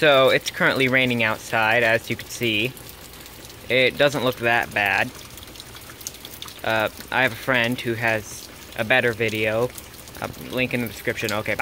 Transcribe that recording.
So it's currently raining outside, as you can see. It doesn't look that bad. I have a friend who has a better video. Link in the description. Okay, bye.